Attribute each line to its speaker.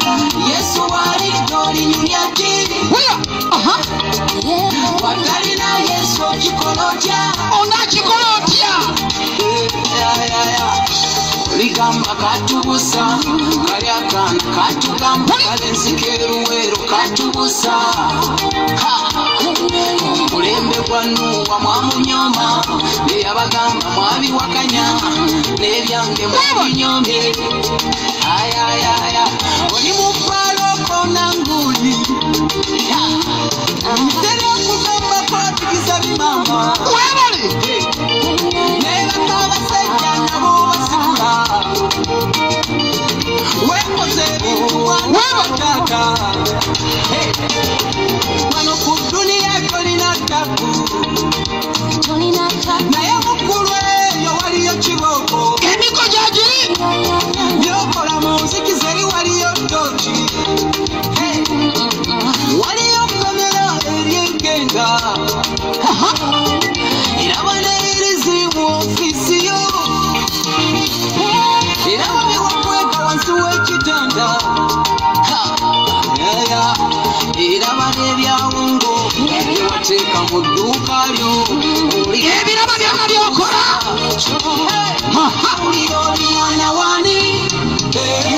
Speaker 1: Yesu wali doli nyunyati Wakali na Yesu chikolotia Ona chikolotia Ligamba katubusa Karyakana katugamba Kalensikiruwero katubusa Mulembe kwa Nuwa mwamunyoma Neyabagamba mwabiwakanya Nebyange mwabinyomye Ayayaya Oli mufalo kona nguli Mtere kugamba kwa tigiza bimama Webali Neba kaba sejja nabo basikula Wekoze bintu wana wataka Wano kudunia tolina taku Naye mukulu eyo waliyo kiboko Emiko jajiri Yokola muziki zeri waliyo tochi Waliyo kamera eryengenga Irabane irizi mu ofisi yo Irabane wakweka wansi w'ekitanda Irabane ebyawungo Ebiwateeka mu dduuka lyo Ebiraba byonna by'okola Uli oli mwana wani